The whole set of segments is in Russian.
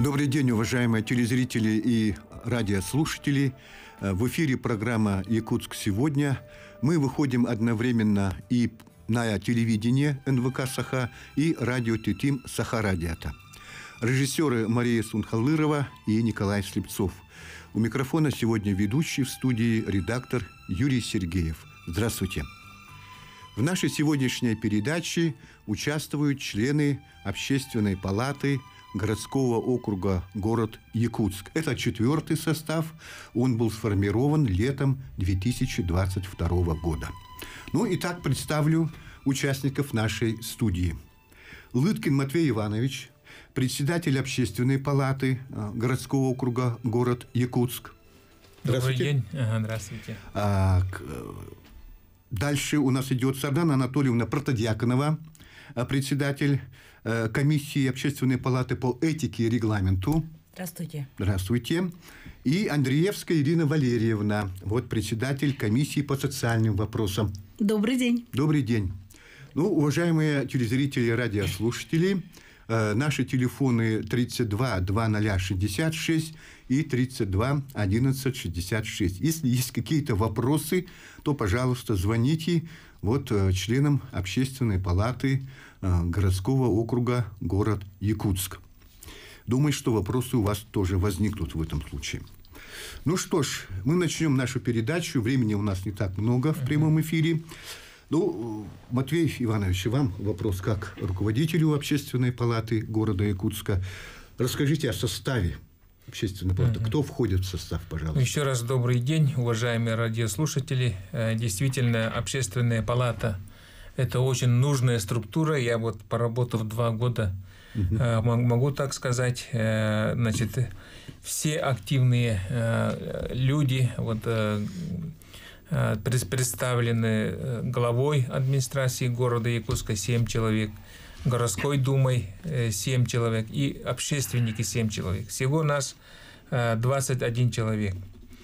Добрый день, уважаемые телезрители и радиослушатели. В эфире программа «Якутск сегодня». Мы выходим одновременно и на телевидение НВК «Саха» и радио «Тетим» «Саха-Радиата». Режиссеры Мария Сунхалырова и Николай Слепцов. У микрофона сегодня ведущий в студии редактор Юрий Сергеев. Здравствуйте. В нашей сегодняшней передаче участвуют члены Общественной палаты городского округа город Якутск. Это 4-й состав. Он был сформирован летом 2022 года. Итак, представлю участников нашей студии. Лыткин Матвей Иванович, председатель Общественной палаты городского округа город Якутск. Добрый день. Здравствуйте. Дальше у нас идет Сардана Анатольевна Протодьяконова, председатель комиссии Общественной палаты по этике и регламенту. Здравствуйте. Здравствуйте. И Андреевская Ирина Валерьевна, председатель комиссии по социальным вопросам. Добрый день. Добрый день. Уважаемые телезрители и радиослушатели, наши телефоны 32 2066 и 32 11 66. Если есть какие-то вопросы, то, пожалуйста, звоните членам Общественной палаты городского округа город Якутск. Думаю, что вопросы у вас тоже возникнут в этом случае. Что ж, мы начнем нашу передачу. Времени у нас не так много в прямом эфире. Матвей Иванович, вам вопрос как руководителю Общественной палаты города Якутска. Расскажите о составе Общественной палаты. Кто входит в состав, пожалуйста? Еще раз добрый день, уважаемые радиослушатели. Действительно, Общественная палата – это очень нужная структура. Я поработав 2 года, могу так сказать, все активные люди представлены главой администрации города Якутска 7 человек, городской думой 7 человек и общественники 7 человек. Всего нас 21 человек.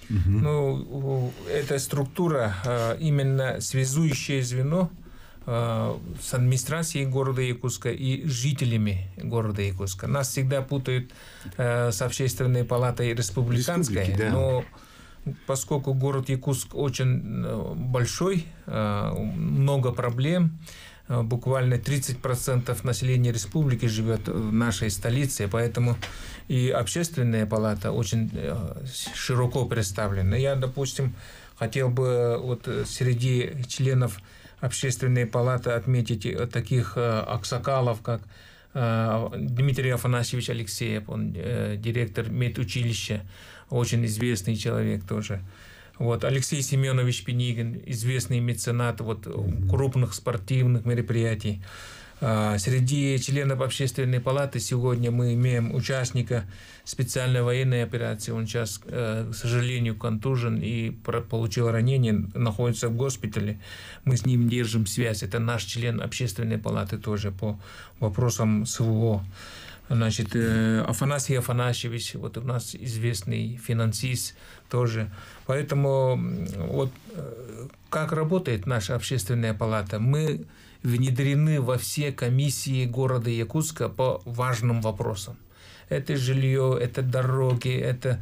Эта структура именно связующее звено с администрацией города Якутска и жителями города Якутска. Нас всегда путают с Общественной палатой республиканской, но поскольку город Якутск очень большой, много проблем, буквально 30% населения республики живет в нашей столице, поэтому и Общественная палата очень широко представлена. Я, допустим, хотел бы среди членов Общественной палаты отметить таких аксакалов, как Дмитрий Афанасьевич Алексеев, он директор медучилища, очень известный человек тоже. Алексей Семенович Пенигин, известный меценат крупных спортивных мероприятий. Среди членов Общественной палаты сегодня мы имеем участника специальной военной операции. Он сейчас, к сожалению, контужен и получил ранение, находится в госпитале. Мы с ним держим связь. Это наш член Общественной палаты тоже по вопросам СВО. Афанасий Афанасьевич, у нас известный финансист тоже. Поэтому как работает наша Общественная палата? Мы внедрены во все комиссии города Якутска по важным вопросам. Это жилье, это дороги, это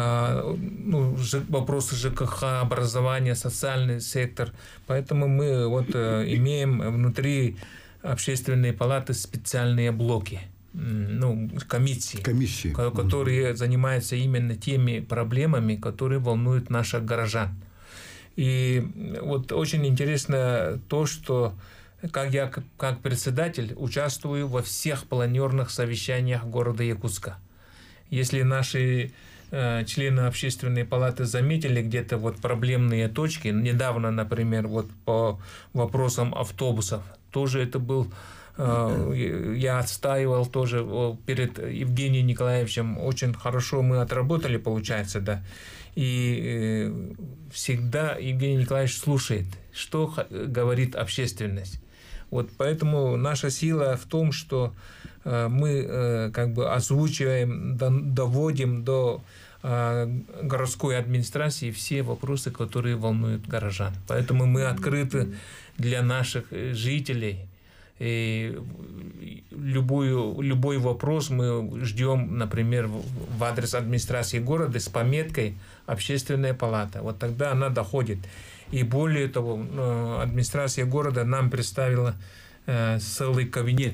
вопросы ЖКХ, образование, социальный сектор. Поэтому мы имеем внутри Общественной палаты специальные блоки. Комиссии, которые занимаются именно теми проблемами, которые волнуют наших горожан. И очень интересно то, что я как председатель участвую во всех планерных совещаниях города Якутска. Если наши члены Общественной палаты заметили где-то проблемные точки, недавно, например, по вопросам автобусов, тоже это был я отстаивал тоже перед Евгением Николаевичем. Очень хорошо мы отработали, получается, да. И всегда Евгений Николаевич слушает, что говорит общественность. Поэтому наша сила в том, что мы озвучиваем, доводим до городской администрации все вопросы, которые волнуют горожан. Поэтому мы открыты для наших жителей. И любой вопрос мы ждем, например, в адрес администрации города с пометкой «Общественная палата». Вот тогда она доходит. И более того, администрация города нам представила целый кабинет,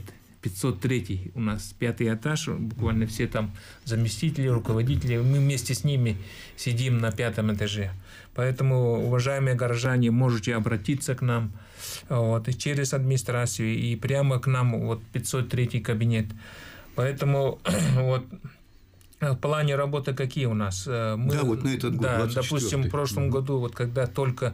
503 у нас, 5-й этаж, буквально все там заместители, руководители, мы вместе с ними сидим на 5-м этаже. Поэтому, уважаемые горожане, можете обратиться к нам вот, и через администрацию, и прямо к нам, вот 503 кабинет. Поэтому вот в плане работы какие у нас? Мы, вот на этот год, да, допустим, в прошлом году, вот когда только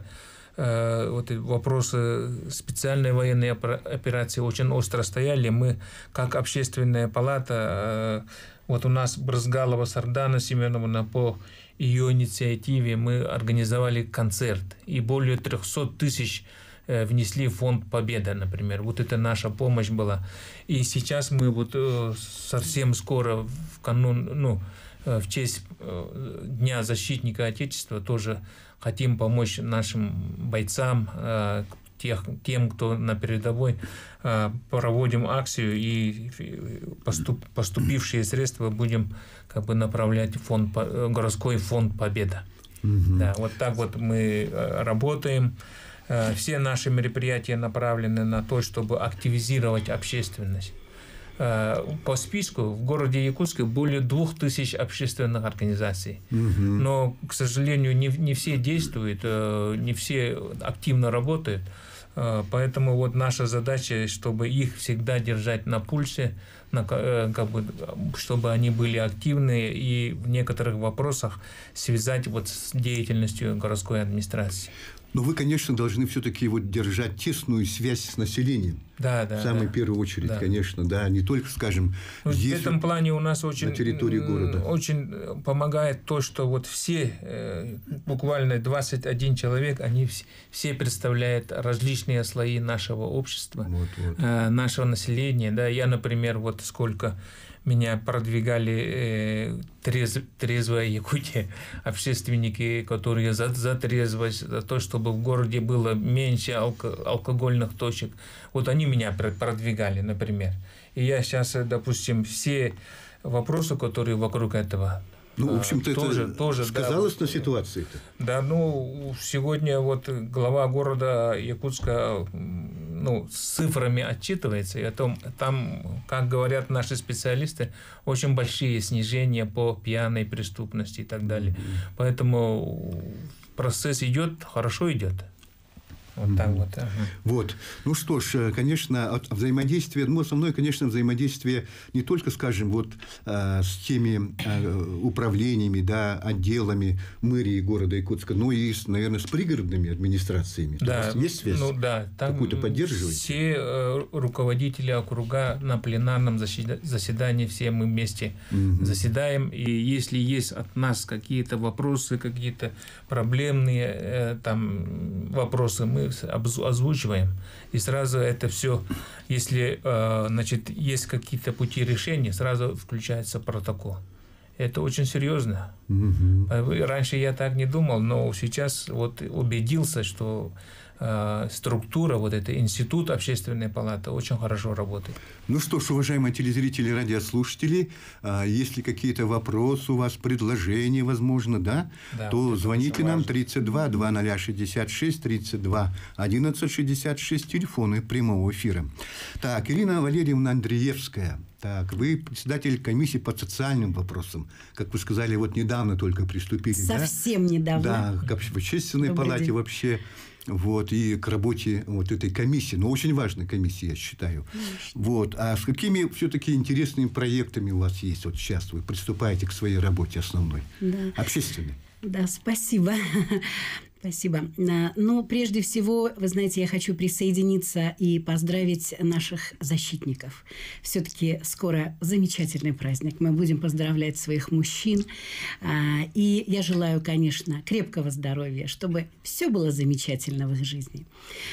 вот вопросы специальной военной операции очень остро стояли, мы, как общественная палата, вот у нас Брызгалова Сардана Семеновна, по ее инициативе мы организовали концерт, и более 300 тысяч внесли в фонд «Победа», например. Вот это наша помощь была. И сейчас мы вот совсем скоро, в канун, в честь Дня защитника Отечества, тоже хотим помочь нашим бойцам, тем, кто на передовой, проводим акцию, и поступившие средства будем как бы направлять в городской фонд «Победа». Да, вот так вот мы работаем. Все наши мероприятия направлены на то, чтобы активизировать общественность. По списку в городе Якутске более 2000 общественных организаций. Но, к сожалению, не все действуют, не все активно работают. Поэтому вот наша задача, чтобы их всегда держать на пульсе, как бы, чтобы они были активны и в некоторых вопросах связать вот с деятельностью городской администрации. Но вы, конечно, должны все-таки вот держать тесную связь с населением. Да, в самой первую очередь, да. Конечно, да, не только, скажем, здесь, в этом плане у нас очень, на территории города. Очень помогает то, что вот все, буквально 21 человек, они все представляют различные слои нашего общества, нашего населения. Да, я, например, вот сколько меня продвигали трезвая Якутия, общественники, которые за трезвость, за то, чтобы в городе было меньше алкогольных точек. Вот они меня продвигали, например. И я сейчас, допустим, все вопросы, которые вокруг этого, в общем-то, тоже сказалось, да, на ситуации-то? Да, сегодня вот глава города Якутска с цифрами отчитывается, и о том, там, как говорят наши специалисты, очень большие снижения по пьяной преступности и так далее. Поэтому процесс идет, хорошо идет. Вот так вот. Вот. Ну что ж, конечно, взаимодействие, основное, конечно, взаимодействие не только, скажем, вот с теми управлениями, да, отделами мэрии города Якутска, но и, наверное, с пригородными администрациями. Да, есть связь? Да, там какую-то поддерживаете? Все руководители округа на пленарном заседании, все мы вместе заседаем, и если есть от нас какие-то вопросы, какие-то проблемные там вопросы, мы озвучиваем, и сразу это все, если есть какие-то пути решения, сразу включается протокол. Это очень серьезно. Раньше я так не думал, но сейчас вот убедился, что структура, вот это институт общественной палаты очень хорошо работает. Ну что ж, уважаемые телезрители, радиослушатели, если какие-то вопросы у вас, предложения, возможно, да, то вот звоните нам 32 2066 32 11 66, телефоны прямого эфира. Так, Ирина Валерьевна Андреевская. Так, вы председатель комиссии по социальным вопросам. Как вы сказали, вот недавно только приступили. Совсем недавно. Да, к общественной палате вообще. Вот, и к работе вот этой комиссии. Но очень важной комиссии, я считаю. Вот. А с какими все-таки интересными проектами у вас есть вот сейчас? Вы приступаете к своей работе основной, общественной? Да, спасибо. Спасибо. Но прежде всего, вы знаете, я хочу присоединиться и поздравить наших защитников. Все-таки скоро замечательный праздник. Мы будем поздравлять своих мужчин. И я желаю, конечно, крепкого здоровья, чтобы все было замечательно в их жизни.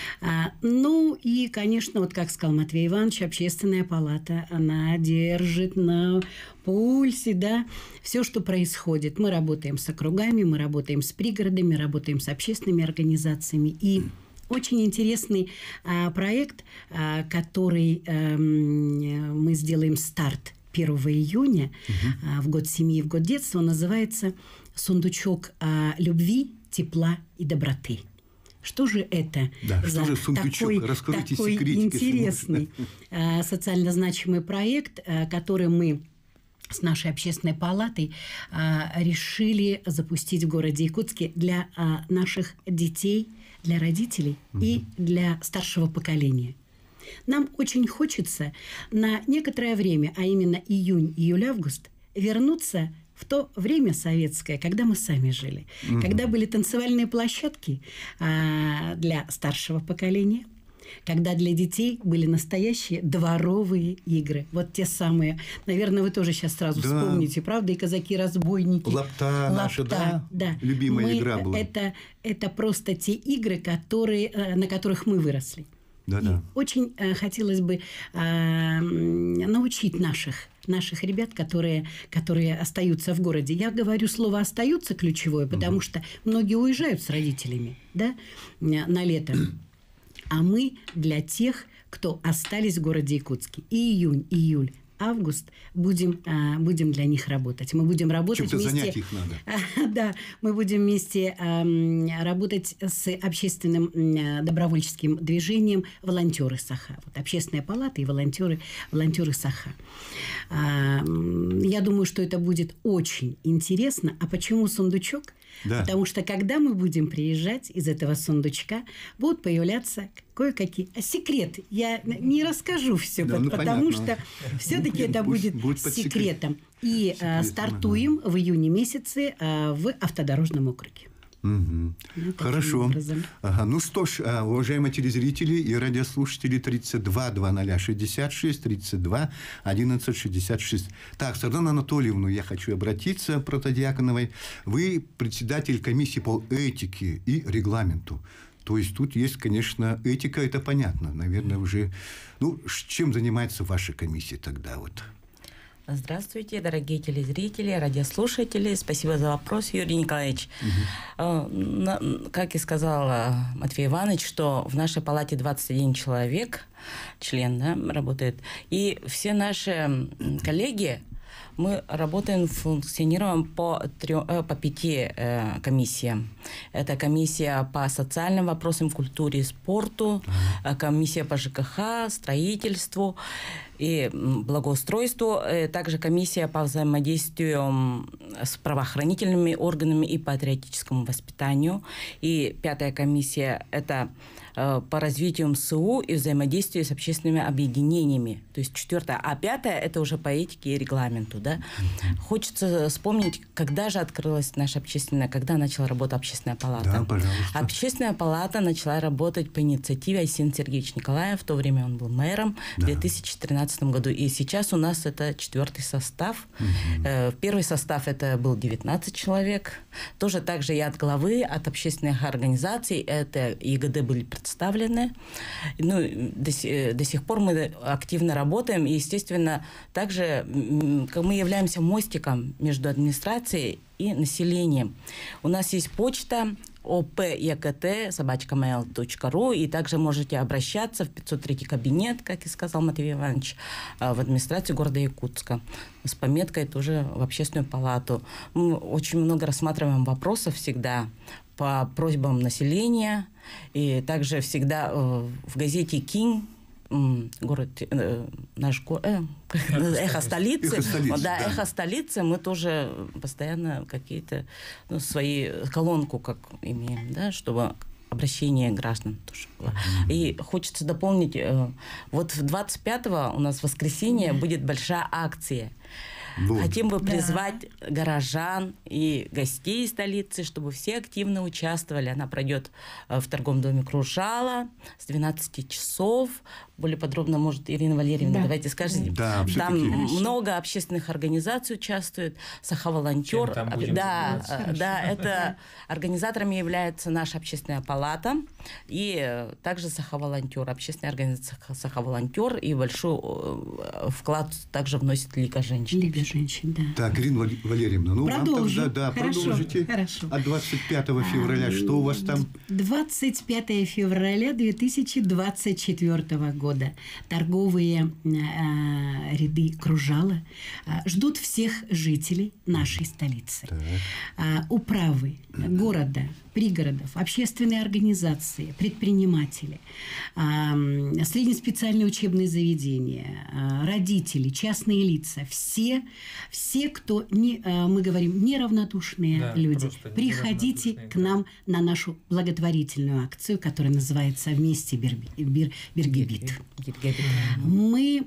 Ну и, конечно, вот как сказал Матвей Иванович, общественная палата, она держит на пульсе, да, все, что происходит. Мы работаем с округами, мы работаем с пригородами, работаем с общественными организациями. И Очень интересный проект, который мы сделаем старт 1 июня в год семьи, в год детства. Он называется «Сундучок любви, тепла и доброты». Что же это за такой интересный социально значимый проект, который мы с нашей общественной палатой решили запустить в городе Якутске для наших детей, для родителей и для старшего поколения. Нам очень хочется на некоторое время, а именно июнь, июль, август, вернуться в то время советское, когда мы сами жили, когда были танцевальные площадки для старшего поколения, когда для детей были настоящие дворовые игры. Вот те самые. Наверное, вы тоже сейчас сразу вспомните, правда? И казаки-разбойники. Лапта наша, да? Любимая игра была. Это просто те игры, на которых мы выросли. Да. Очень хотелось бы научить наших ребят, которые остаются в городе. Я говорю слово «остаются» ключевое, потому что многие уезжают с родителями, да, на лето. А мы для тех, кто остались в городе Якутске. И июнь, июль, август будем для них работать. Мы будем работать чем-то вместе. занять их надо. Да, мы будем вместе работать с общественным добровольческим движением «Волонтеры Саха». Вот общественная палата и волонтеры Саха. Я думаю, что это будет очень интересно. А почему сундучок? Да. Потому что когда мы будем приезжать из этого сундучка, будут появляться кое-какие... секрет. Я не расскажу все, потому что все-таки это будет секретом. И стартуем в июне месяце в автодорожном округе. Хорошо. Ну что ж, уважаемые телезрители и радиослушатели, 32 2066 32 11 66. Так, Сардана Анатольевну я хочу обратиться, протодиаконовой. Вы председатель комиссии по этике и регламенту. То есть тут есть, конечно, этика, это понятно. Наверное, уже... Ну, чем занимается ваша комиссия тогда вот? Здравствуйте, дорогие телезрители, радиослушатели. Спасибо за вопрос, Юрий Николаевич. Как и сказал Матвей Иванович, что в нашей палате 21 человек, член, работает. И все наши коллеги, мы работаем, функционируем по 5 комиссиям. Это комиссия по социальным вопросам, культуре и спорту, комиссия по ЖКХ, строительству и благоустройству, также комиссия по взаимодействию с правоохранительными органами и патриотическому воспитанию. И 5 комиссия – это по развитию МСУ и взаимодействию с общественными объединениями. То есть 4. А 5 – это уже по этике и регламенту. Да? Хочется вспомнить, когда же открылась наша когда начала работать общественная палата. Да, пожалуйста. Общественная палата начала работать по инициативе Айсен Сергеевича Николаева. В то время он был мэром в 2013 году. И сейчас у нас это 4-й состав. Первый состав это был 19 человек. Тоже также и от главы, от общественных организаций. Это ЕГД были представлены. Ну, до сих пор мы активно работаем. И, естественно, также мы являемся мостиком между администрацией и населением. У нас есть почта opekt@mail.ru, и также можете обращаться в 503 кабинет, как и сказал Матвей Иванович, в администрацию города Якутска с пометкой тоже в общественную палату. Мы очень много рассматриваем вопросов всегда по просьбам населения, и также всегда в газете «Кинь», «Эхо столицы». «Эхо столицы» мы тоже постоянно какие-то свои колонку как имеем, да, чтобы обращение граждан тоже было. И хочется дополнить, вот 25-го у нас в воскресенье будет большая акция. Хотим бы призвать горожан и гостей столицы, чтобы все активно участвовали. Она пройдет в торговом доме «Кружала» с 12 часов. Более подробно, может, Ирина Валерьевна, давайте скажите. Да, там много общественных организаций участвует. «Саха-волонтер». Да, это организаторами является наша общественная палата. И также «Саха-волонтер», общественная организация «Саха-волонтер». И большой вклад также вносит Лига женщин. для женщин, да. Так, Ирина Валерьевна, ну Продолжу. вам тогда Хорошо, продолжите. хорошо. От 25 февраля что у вас там? 25 февраля 2024 года торговые ряды Кружала ждут всех жителей нашей столицы. Управы города, пригородов, общественные организации, предприниматели, среднеспециальные учебные заведения, родители, частные лица, все, кто, мы говорим, неравнодушные люди, приходите к нам на нашу благотворительную акцию, которая называется «Вместе Бергебит». Мы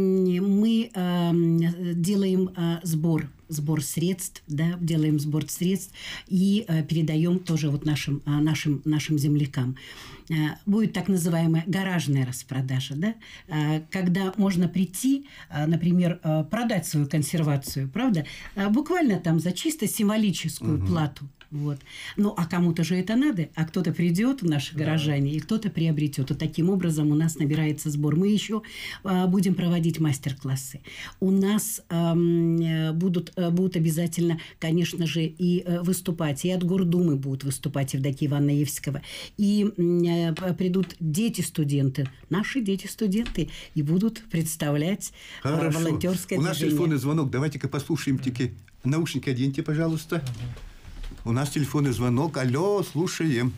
делаем сбор средств, да, делаем сбор средств и передаем тоже вот нашим землякам. Будет так называемая гаражная распродажа, да, когда можно прийти, например, продать свою консервацию, правда, буквально там за чисто символическую плату. Вот. Ну, а кому-то же это надо, а кто-то придет, наши горожане, и кто-то приобретет. Вот таким образом у нас набирается сбор. Мы еще будем проводить мастер-классы. У нас будут обязательно, конечно же, и выступать, и от Гордумы будут выступать Евдокия Ивановна Евского, и придут дети-студенты, наши дети-студенты, и будут представлять волонтерское движение. У нас телефонный звонок. Давайте-ка послушаем. Наушники оденьте, пожалуйста. У нас телефонный звонок. Алло, слушаем.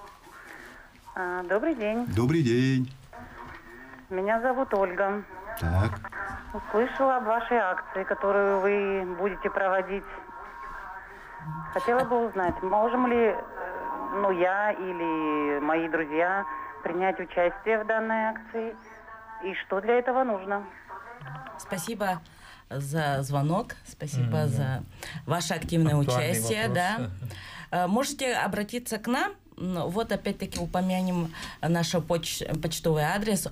Добрый день. Добрый день. Меня зовут Ольга. Так. Услышала об вашей акции, которую вы будете проводить. Хотела бы узнать, можем ли я или мои друзья принять участие в данной акции? И что для этого нужно? Спасибо за звонок, спасибо за ваше активное участие. Да. Можете обратиться к нам. Вот опять-таки упомянем наш почтовый адрес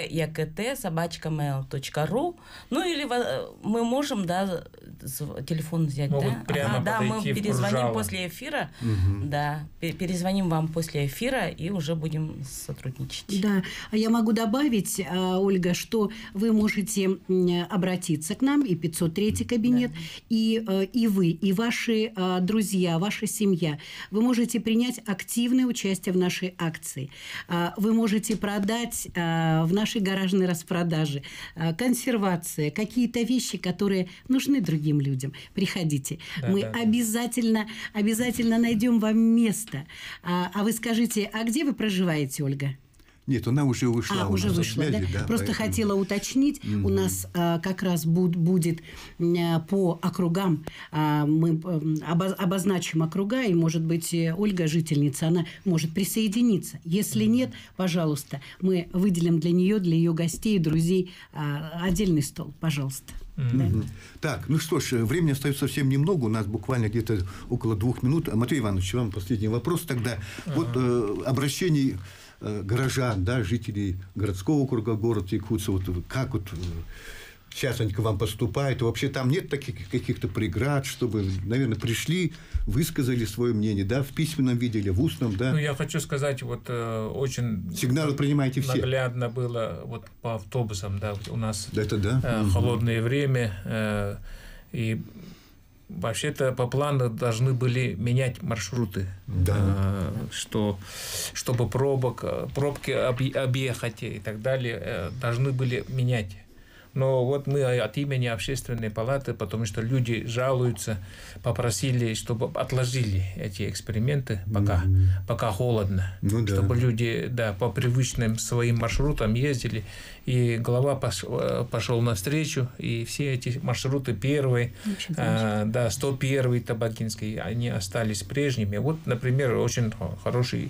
opyakt@mail.ru. Ну или мы можем, да, телефон взять. Могут прямо да, мы перезвоним в после эфира. Да, перезвоним вам после эфира и уже будем сотрудничать. Да, а я могу добавить, Ольга, что вы можете обратиться к нам, и 503 кабинет, да. и вы, и ваши друзья, ваша семья. Вы можете принять активное участие в нашей акции. Вы можете продать в нашей гаражной распродаже консервации, какие-то вещи, которые нужны другим людям. Приходите. Да, мы да, обязательно найдем вам место. А вы скажите, а где вы проживаете, Ольга? Нет, она уже вышла. Уже вышла, да? Просто поэтому хотела уточнить. У нас как раз будет по округам, мы обозначим округа, и, может быть, Ольга, жительница, она может присоединиться. Если нет, пожалуйста, мы выделим для нее, для ее гостей и друзей отдельный стол. Пожалуйста. Да. Так, ну что ж, времени остается совсем немного, у нас буквально где-то около 2 минут. Матвей Иванович, вам последний вопрос тогда. Вот обращений горожан, да, жителей городского округа города Якутска, вот как вот сейчас они к вам поступают, вообще там нет таких каких-то преград, чтобы, наверное, пришли, высказали свое мнение, да, в письменном виде или в устном, да? Ну, я хочу сказать, вот очень сигналы принимаете все. Наглядно было вот по автобусам, да, у нас это, холодное время, и вообще-то по плану должны были менять маршруты, чтобы пробки объехать и так далее, должны были менять. Но вот мы от имени общественной палаты, потому что люди жалуются, попросили, чтобы отложили эти эксперименты, пока холодно, чтобы люди по привычным своим маршрутам ездили. И глава пошел навстречу, и все эти маршруты первые, 101-й Табакинский, они остались прежними. Вот, например, очень хороший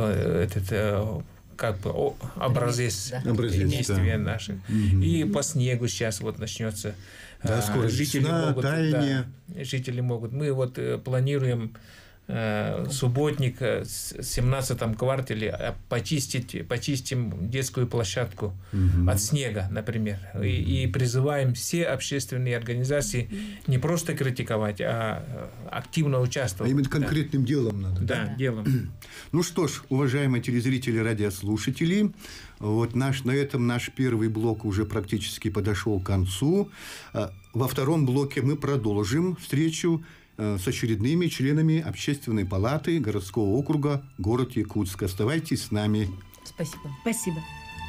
образец действия наших. И по снегу сейчас вот начнется. Да, скоро жители весна, могут, таяние. жители могут. Мы вот планируем субботник в 17-м квартале почистим детскую площадку от снега, например. И призываем все общественные организации не просто критиковать, а активно участвовать. А именно конкретным делом надо. Да, делом. Ну что ж, уважаемые телезрители, радиослушатели, вот на этом наш первый блок уже практически подошел к концу. Во втором блоке мы продолжим встречу с очередными членами Общественной палаты городского округа город Якутск. Оставайтесь с нами. Спасибо. Спасибо.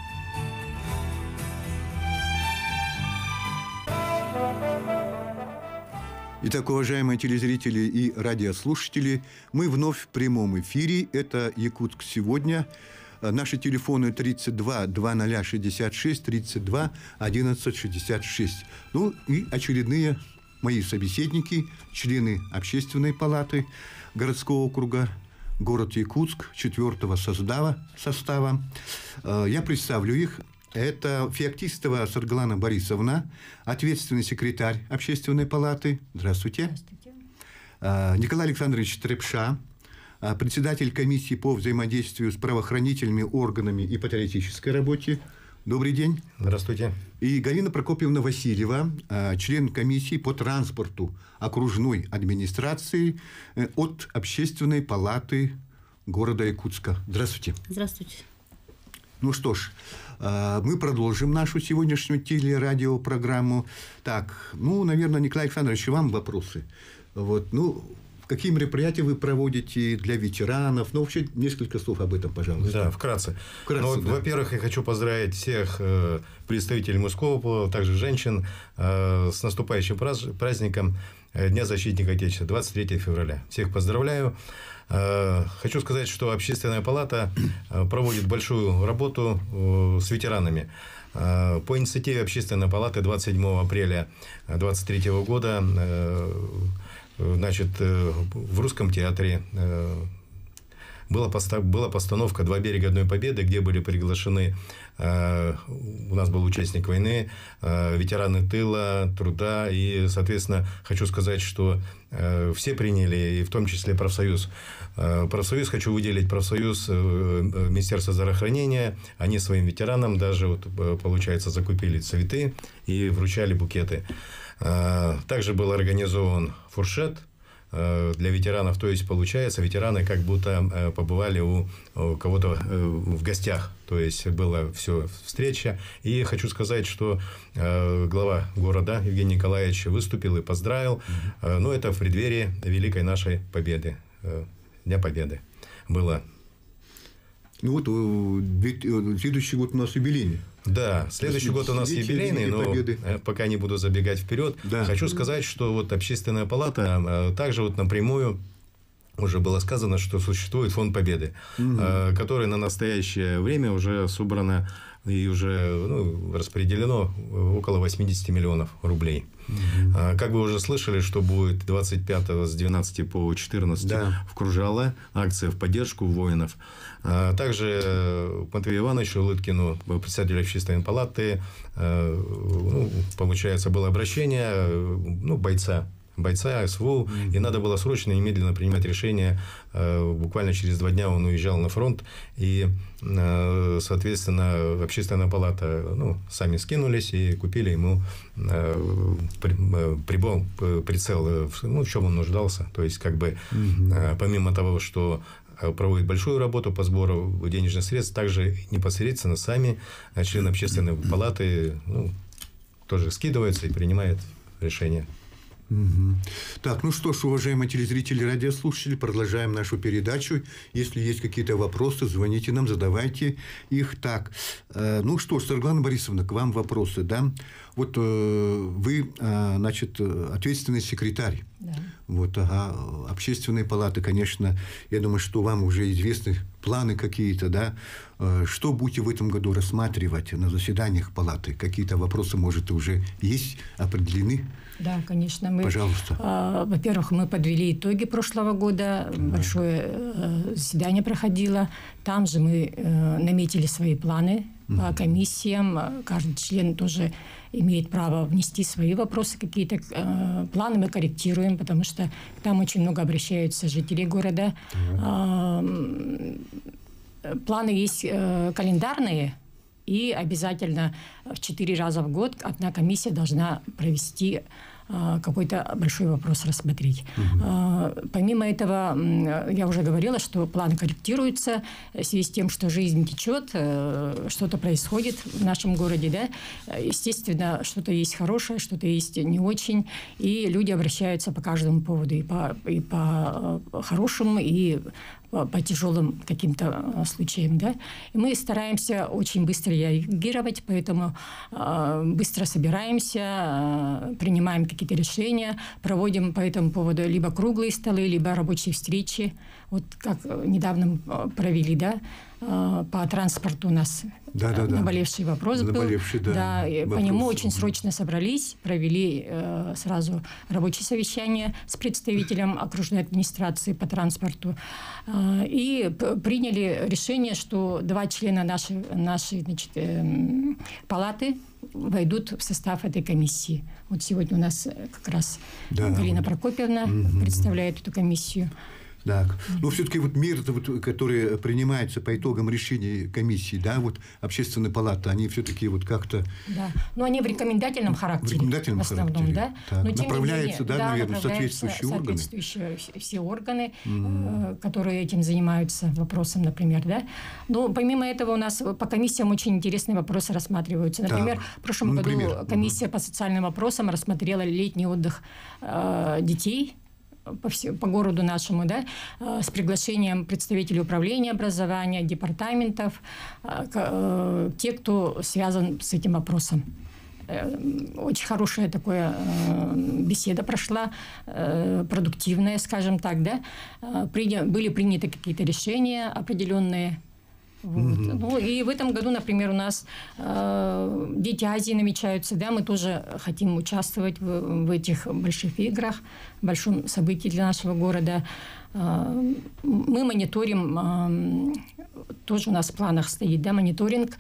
Итак, уважаемые телезрители и радиослушатели, мы вновь в прямом эфире. Это «Якутск сегодня». Наши телефоны 32 2066 32 11 66. Ну и очередные мои собеседники, члены Общественной палаты городского округа, город Якутск, 4-го состава. Я представлю их. Это Феоктистова Саргалана Борисовна, ответственный секретарь Общественной палаты. Здравствуйте. Здравствуйте. Николай Александрович Трепша, председатель комиссии по взаимодействию с правоохранительными органами и патриотической работе. Добрый день. Здравствуйте. И Галина Прокопьевна Васильева, член комиссии по транспорту окружной администрации от Общественной палаты города Якутска. Здравствуйте. Здравствуйте. Ну что ж, мы продолжим нашу сегодняшнюю телерадиопрограмму. Так, наверное, Николай Александрович, вам вопросы. Какие мероприятия вы проводите для ветеранов? Вообще, несколько слов об этом, пожалуйста. Да, вкратце. Да. Во-первых, я хочу поздравить всех представителей мужского пола, также женщин, с наступающим праздником Дня защитника Отечества, 23 февраля. Всех поздравляю. Хочу сказать, что Общественная палата проводит большую работу с ветеранами. По инициативе Общественной палаты 27 апреля 2023 года в Русском театре была постановка «Два берега одной победы», где были приглашены, у нас был участник войны, ветераны тыла, труда. И, соответственно, хочу сказать, что все приняли, и в том числе профсоюз. Хочу выделить профсоюз Министерства здравоохранения. Они своим ветеранам даже, получается, закупили цветы и вручали букеты. Также был организован фуршет для ветеранов. То есть, получается, ветераны как будто побывали у кого-то в гостях. То есть, была все встреча. И хочу сказать, что глава города Евгений Николаевич выступил и поздравил. Но это в преддверии великой нашей победы, Дня Победы было. Следующий год у нас юбилейный. Да, следующий год у нас юбилейный, но пока не буду забегать вперед. Да. Хочу сказать, что Общественная палата также напрямую уже было сказано, что существует фонд Победы, который на настоящее время уже собрано и уже распределено около 80 миллионов рублей. Как вы уже слышали, что будет 25-го с 12 по 14 в Кружало акция в поддержку воинов. Также Матвею Ивановичу Лыткину, председателю Общественной палаты, получается, было обращение бойца СВУ, и надо было срочно, немедленно принимать решение. Буквально через 2 дня он уезжал на фронт, и, соответственно, Общественная палата сами скинулись и купили ему прицел, в чем он нуждался. То есть, помимо того, что проводит большую работу по сбору денежных средств, также непосредственно сами члены Общественной палаты тоже скидываются и принимают решение. Так, что ж, уважаемые телезрители и радиослушатели, продолжаем нашу передачу. Если есть какие-то вопросы, звоните нам, задавайте их. Так, что ж, Саргалана Борисовна, к вам вопросы, да? Вы, ответственный секретарь. Да. Общественной палаты, конечно, я думаю, что вам уже известны планы какие-то, да? Что будете в этом году рассматривать на заседаниях палаты? Какие-то вопросы, может, уже есть, определены? Да, конечно. Пожалуйста. Во-первых, мы подвели итоги прошлого года. Большое заседание проходило. Там же мы наметили свои планы по комиссиям. Каждый член тоже имеет право внести свои вопросы, какие-то планы мы корректируем, потому что там очень много обращаются жители города. Планы есть календарные, и обязательно в 4 раза в год одна комиссия должна провести какой-то большой вопрос рассмотреть. Помимо этого, я уже говорила, что план корректируется в связи с тем, что жизнь течет, что-то происходит в нашем городе, да. Естественно, что-то есть хорошее, что-то есть не очень, и люди обращаются по каждому поводу, и по хорошим, и по тяжелым каким-то случаям, да. И мы стараемся очень быстро реагировать, поэтому быстро собираемся, принимаем какие-то решения, проводим по этому поводу либо круглые столы, либо рабочие встречи. Вот как недавно провели, да, по транспорту у нас наболевший вопрос был. Да, по нему очень срочно собрались, провели сразу рабочее совещание с представителем окружной администрации по транспорту и приняли решение, что 2 члена нашей значит, палаты войдут в состав этой комиссии. Вот сегодня у нас как раз Галина Прокопьевна представляет эту комиссию. Так. Но все-таки вот меры, которые принимаются по итогам решений комиссии, да, вот общественной палаты, они все-таки вот как-то... Да, но они в рекомендательном характере. В рекомендательном в основном, характере. Да. Но, направляются, менее, наверное, соответствующие органы. Все органы, которые этим занимаются вопросом, например, да. Но помимо этого у нас по комиссиям очень интересные вопросы рассматриваются. Например, в прошлом году комиссия по социальным вопросам рассмотрела летний отдых детей по городу нашему, да, с приглашением представителей управления образования, департаментов, те, кто связан с этим вопросом. Очень хорошая такая беседа прошла, продуктивная, скажем так, да. Были приняты какие-то решения определенные. Вот. Ну, и в этом году, например, у нас Дети Азии намечаются, да, мы тоже хотим участвовать в этих больших играх, большом событии для нашего города. Мы мониторим, тоже у нас в планах стоит, да, мониторинг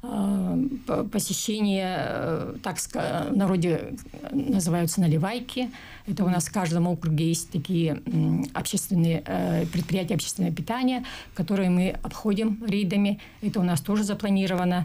посещения, так в народе называются наливайки. Это у нас в каждом округе есть такие общественные предприятия общественного питания, которые мы обходим рейдами. Это у нас тоже запланировано.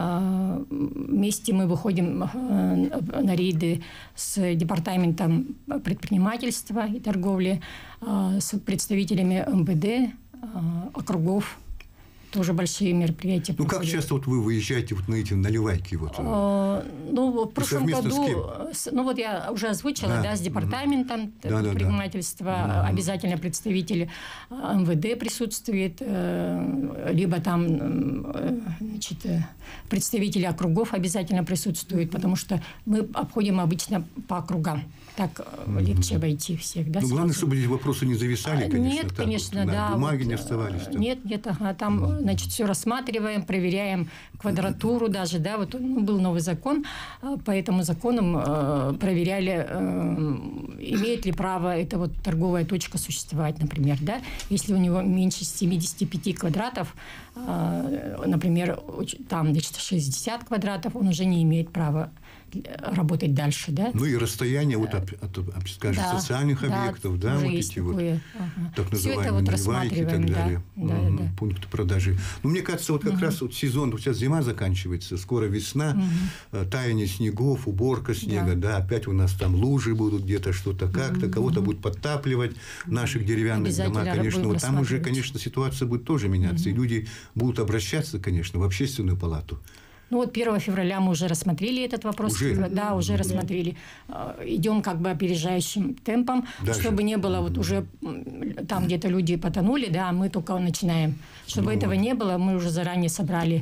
Вместе мы выходим на рейды с департаментом предпринимательства и торговли, с представителями МВД, округов. Тоже большие мероприятия. Ну, как часто вот вы выезжаете вот на эти наливайки? Вот, ну, в прошлом году, ну, вот я уже озвучила, да, с департаментом предпринимательства, обязательно представитель МВД присутствует, либо там, значит, представители округов обязательно присутствуют, потому что мы обходим обычно по округам. Так легче обойти всех, да? Ну, главное, чтобы эти вопросы не зависали, конечно. Нет, конечно, вот, да. На бумаге не оставались. Нет, там, значит, все рассматриваем, проверяем квадратуру даже, да, вот был новый закон, по этому закону проверяли, имеет ли право эта вот торговая точка существовать, например, да, если у него меньше 75 квадратов, например, там, значит, 60 квадратов, он уже не имеет права работать дальше, да. Ну и расстояние вот от скажем, социальных объектов, да, вот эти вот так называемые наливайки и так далее, пункты продажи. Ну, мне кажется, вот как раз вот сезон, вот сейчас зима заканчивается, скоро весна, таяние снегов, уборка снега, да, опять у нас там лужи будут где-то, что-то как-то, кого-то будут подтапливать в наших деревянных домах, конечно, вот там уже, конечно, ситуация будет тоже меняться, и люди будут обращаться, конечно, в общественную палату. Ну вот 1 февраля мы уже рассмотрели этот вопрос. Да, уже рассмотрели. Идем как бы опережающим темпом, чтобы не было вот уже там где-то люди потонули, да, мы только начинаем. Чтобы этого не было, мы уже заранее собрали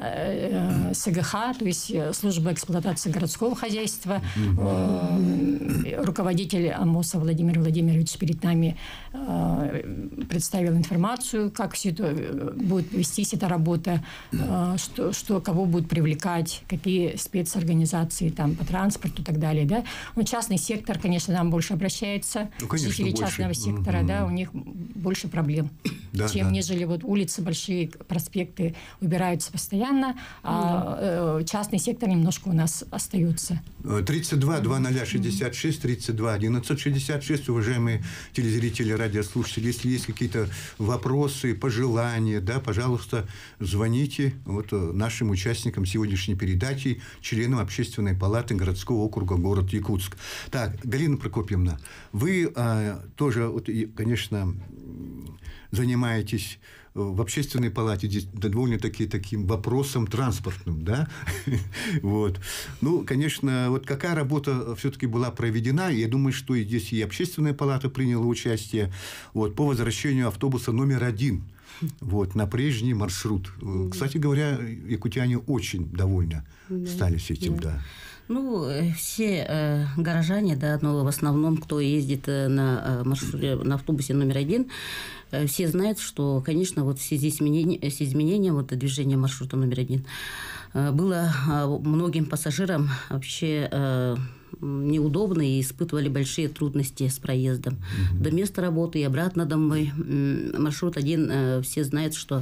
СГХ, то есть службу эксплуатации городского хозяйства. Руководитель АМОСа Владимир Владимирович перед нами представил информацию, как все это будет вестись, эта работа, что кого будет привлекать, какие спецорганизации там по транспорту и так далее, да. Ну, частный сектор, конечно, нам больше обращается, жители частного сектора, да, у них больше проблем, чем нежели вот улицы, большие проспекты убираются постоянно, а частный сектор немножко у нас остается. 32 2066 32 1166, уважаемые телезрители, радиослушатели, если есть какие-то вопросы, пожелания, да, пожалуйста, звоните вот нашим участникам сегодняшней передачи, членам Общественной палаты городского округа город Якутск. Так, Галина Прокопьевна, вы тоже, вот, конечно, занимаетесь в Общественной палате здесь довольно-таки таким вопросом транспортным, да? Вот. Ну, конечно, вот какая работа все-таки была проведена, я думаю, что и здесь и Общественная палата приняла участие вот, по возвращению автобуса номер 1 вот, на прежний маршрут. Кстати говоря, якутяне очень довольны стали с этим, да. Ну, все горожане, да, но в основном, кто ездит на автобусе номер 1, все знают, что, конечно, вот в связи с изменением вот, движения маршрута номер 1 было многим пассажирам вообще неудобно и испытывали большие трудности с проездом до места работы и обратно домой. Маршрут 1, все знают, что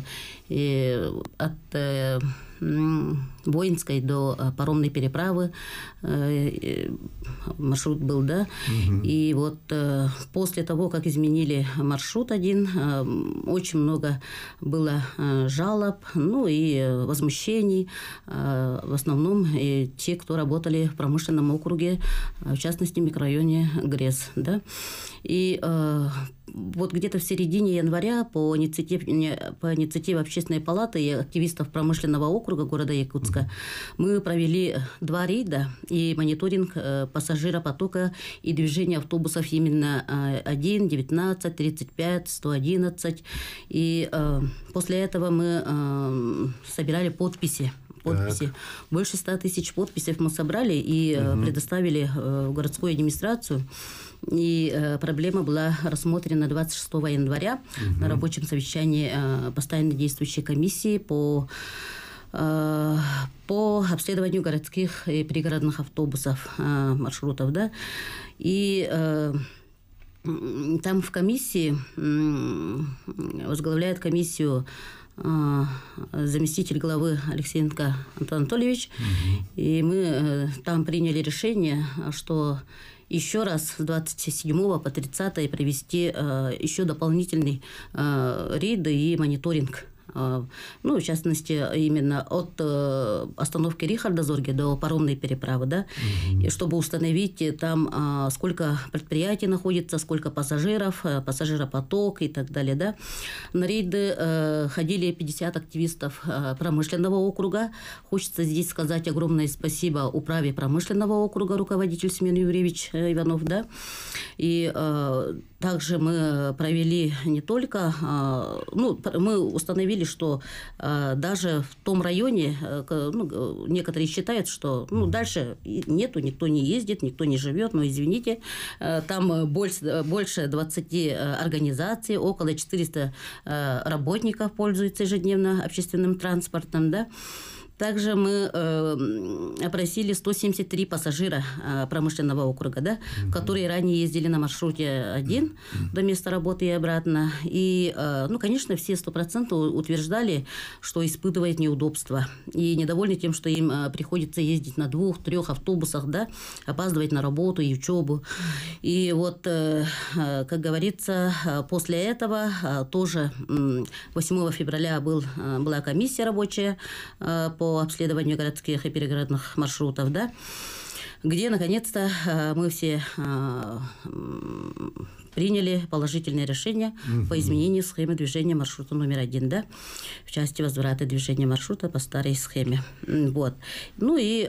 от Воинской до паромной переправы маршрут был, да. И вот после того, как изменили маршрут 1, очень много было жалоб, ну и возмущений. В основном те, кто работали в промышленном округе, в частности, в микрорайоне Грез, да. И вот где-то в середине января по инициативе Общественной палаты и активистов промышленного округа города Якутска мы провели 2 рейда и мониторинг пассажиропотока и движения автобусов именно 1, 19, 35, 111. И после этого мы собирали подписи. Больше 100 тысяч подписей мы собрали и предоставили в городскую администрацию. И проблема была рассмотрена 26 января на рабочем совещании постоянно действующей комиссии по обследованию городских и пригородных автобусов, маршрутов, да. И там в комиссии возглавляет комиссию заместитель главы Алексеенко Антон Анатольевич. И мы там приняли решение, что еще раз с 27 по 30 провести еще дополнительный рейд и мониторинг. Ну, в частности, именно от остановки Рихарда Зорге до паромной переправы, да, и чтобы установить там, сколько предприятий находится, сколько пассажиров, пассажиропоток и так далее, да. На рейды ходили 50 активистов промышленного округа. Хочется здесь сказать огромное спасибо управе промышленного округа, руководитель Семен Юрьевич Иванов, да. И также мы провели не только, ну, мы установили, что даже в том районе, ну, некоторые считают, что дальше нету, никто не ездит, никто не живет, но извините, там больше 20 организаций, около 400 работников пользуются ежедневно общественным транспортом, да. Также мы опросили 173 пассажира промышленного округа, да, которые ранее ездили на маршруте 1 до места работы и обратно. И, ну, конечно, все 100% утверждали, что испытывают неудобства. И недовольны тем, что им приходится ездить на 2-3 автобусах, да, опаздывать на работу и учебу. И вот, как говорится, после этого тоже 8 февраля была комиссия рабочая по обследованию городских и перегородных маршрутов, да, где, наконец-то, мы все приняли положительное решение по изменению схемы движения маршрута номер 1, да, в части возврата движения маршрута по старой схеме. Вот. Ну и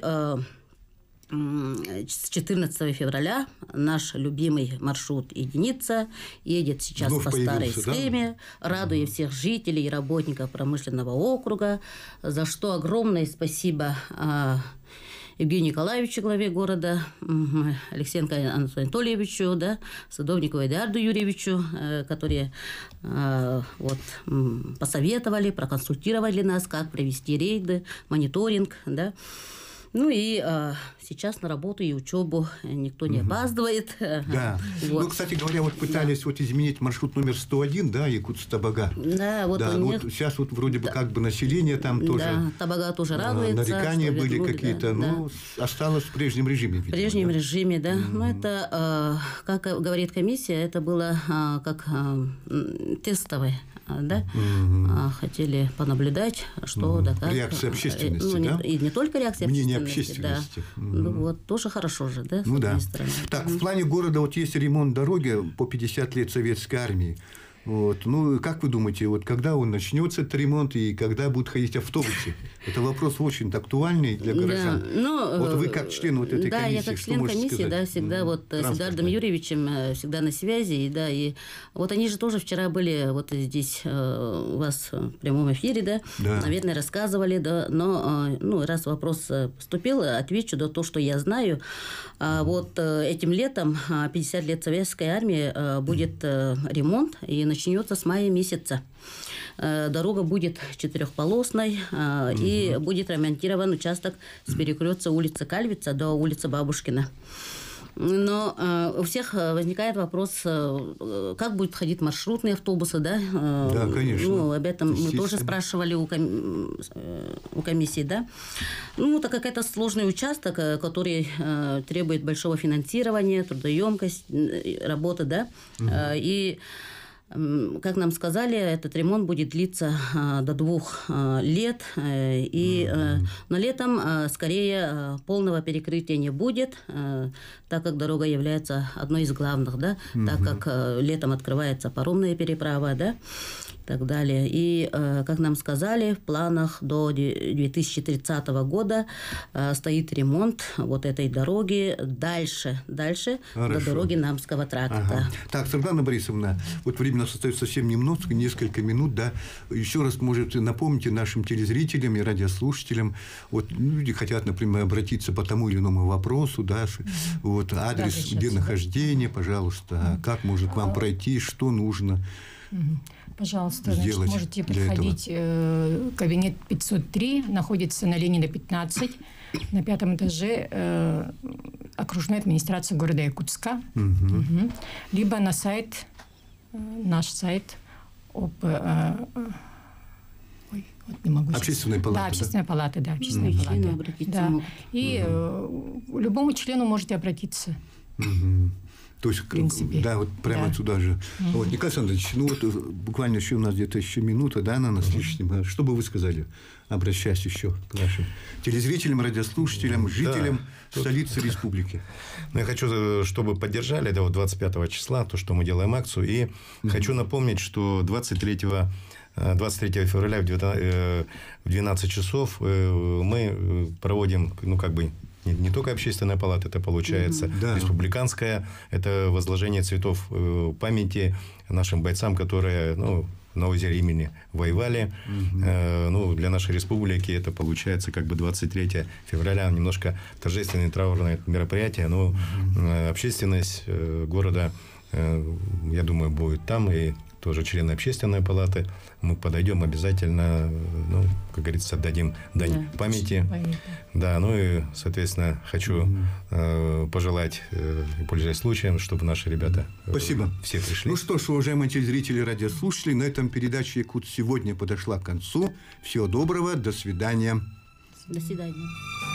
с 14 февраля наш любимый маршрут «Единица» едет сейчас по старой схеме, да? Радуя всех жителей и работников промышленного округа, за что огромное спасибо Евгению Николаевичу, главе города, Алексеенко Антону Анатольевичу, да, Садовникову Эдуарду Юрьевичу, которые вот, посоветовали, проконсультировали нас, как провести рейды, мониторинг, да. Ну и сейчас на работу и учебу никто не опаздывает. Да. Вот. Ну, кстати говоря, вот пытались вот изменить маршрут номер 101, да, Якутск-Табага. Да, вот, да, вот сейчас вот вроде бы как бы население там тоже. Да, Табага тоже радуется. Нарекания были вернули, какие-то, да, но осталось в прежнем режиме. Видимо, в прежнем режиме, да. Но это, как говорит комиссия, это было как тестовое. Да? Хотели понаблюдать, что да как. Реакция общественности, ну, да? И не только реакция Мнение общественности. Да. Ну, вот, тоже хорошо же, да? Ну да. Стороны. Так, в плане города вот есть ремонт дороги по 50 лет Советской армии. Вот. Ну, как вы думаете, вот когда он начнется, этот ремонт, и когда будут ходить автобусы? Это вопрос очень актуальный для горожан. Да, ну, вот вы как член вот этой комиссии, я как что член можете комиссии, сказать? да, всегда вот с Эдуардом Юрьевичем всегда на связи, и да, и вот они же тоже вчера были вот здесь у вас в прямом эфире, да, наверное, рассказывали, да, но, ну, раз вопрос поступил, отвечу, да, то, что я знаю. Вот этим летом 50 лет Советской армии будет ремонт, и начнется с мая месяца. Дорога будет четырехполосной, и будет ремонтирован участок с перекрестка улицы Кальвица до улицы Бабушкина. Но у всех возникает вопрос, как будут ходить маршрутные автобусы, да? Да, конечно. Ну, об этом мы тоже спрашивали у комиссии, да? Ну, так как это сложный участок, который требует большого финансирования, трудоемкость, работы, да? И как нам сказали, этот ремонт будет длиться до 2 лет, но летом скорее полного перекрытия не будет, так как дорога является одной из главных, да, так как летом открывается паромная переправа, да, и так далее. И, как нам сказали, в планах до 2030 года стоит ремонт вот этой дороги дальше до дороги Намского тракта. Так, Светлана Борисовна, вот времени остается совсем немного, несколько минут, да. Еще раз, может, напомните нашим телезрителям и радиослушателям, вот люди хотят, например, обратиться по тому или иному вопросу, да, вот адрес, где нахождение, пожалуйста, как может к вам пройти, что нужно. Пожалуйста, значит, можете приходить. Кабинет 503 находится на Ленина 15, на 5-м этаже окружной администрации города Якутска. Либо на сайт, наш сайт Общественной палаты. Да, общественная палата, да, общественная палата. Да. И любому члену можете обратиться. То есть, да, вот прямо отсюда же. Вот, Николай Александрович, ну вот буквально еще у нас где-то еще минута, да, на нас лишним. Что бы вы сказали, обращаясь еще к нашим телезрителям, радиослушателям, жителям столицы республики? Ну, я хочу, чтобы поддержали, да, вот 25 числа, то, что мы делаем акцию. И хочу напомнить, что 23 февраля в 12 часов мы проводим, ну, как бы, не только общественная палата, это получается республиканская, это возложение цветов памяти нашим бойцам, которые, ну, на озере Имени воевали. Ну, для нашей республики это получается как бы 23 февраля, немножко торжественное траурное мероприятие, но общественность города, я думаю, будет там, и тоже члены общественной палаты. Мы подойдем обязательно, ну, как говорится, отдадим дань памяти. Да, ну и, соответственно, хочу пожелать, пользуясь случаем, чтобы наши ребята все пришли. Ну что ж, уважаемые телезрители и радиослушатели, на этом передача «Якут сегодня» подошла к концу. Всего доброго, до свидания. До свидания.